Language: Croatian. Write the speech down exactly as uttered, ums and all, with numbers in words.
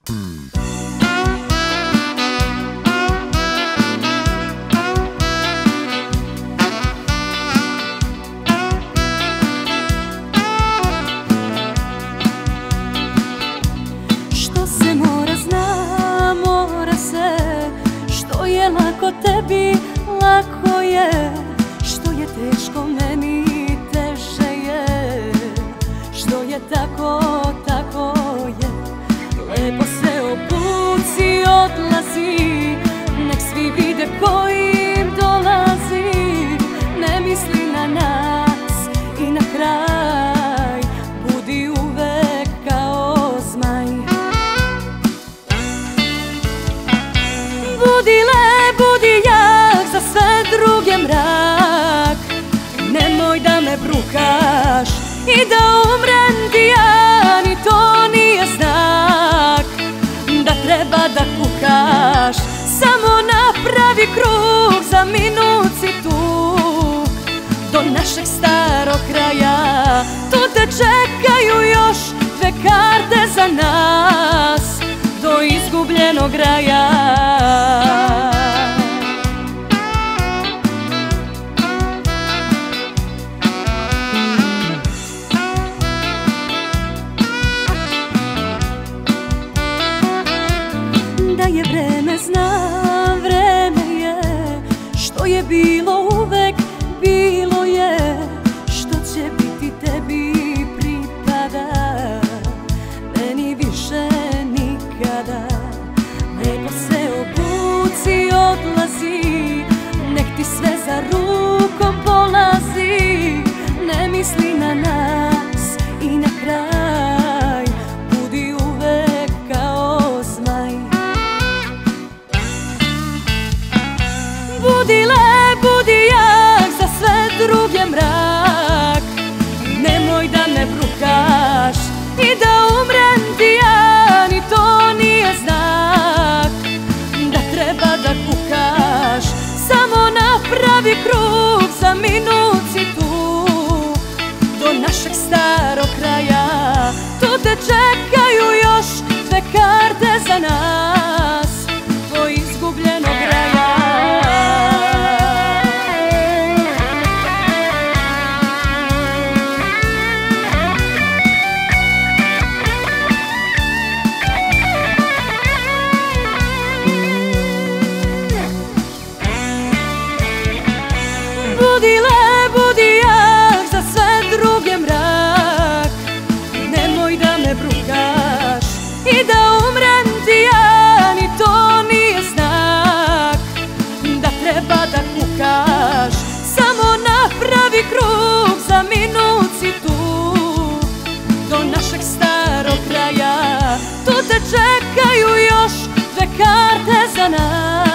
Što se mora zna, mora se. Što je lako tebi, lako je. Što je teško meni, teže je. Što je tako, tako je. Lepo se obuci, odlazi. Nek svi vide ko im dolazi. Ne misli na nas i na kraj budi uvek kao zmaj. Budi lep, budi jak, za sve druge mrak. Nemoj da me brukaš i da umrem ti ja, ni to nije znak da treba da kukaš. Samo napravi krug, za minut si tu, do našeg starog kraja. Tu te čekaju još dve karte za nas, do izgubljenog raja. Da je vreme, znam, vreme je. Što je bilo uvek, bilo je. Što će biti tebi pripada, meni više nikada. Lepo se obuci, odlazi. Nek ti sve za rukom polazi. Ne misli na nas i na kraj budi uvek kao zmaj. Budi lep, budi jak, za sve druge mrak. Nemoj da me brukaš i da umrem ti ja, ni to nije znak da treba da kukaš. Samo napravi krug, za minut si tu, do našeg starog kraja. Tu te čekaju još dve karte za nas, do izgubljenog raja. Budi lep, budi jak, za sve druge mrak. Nemoj da me brukaš i da umrem ti ja, ni to nije znak da treba da kukaš. Samo napravi krug, za minut si tu, do našeg starog kraja. Tu te čekaju još dve karte za nas.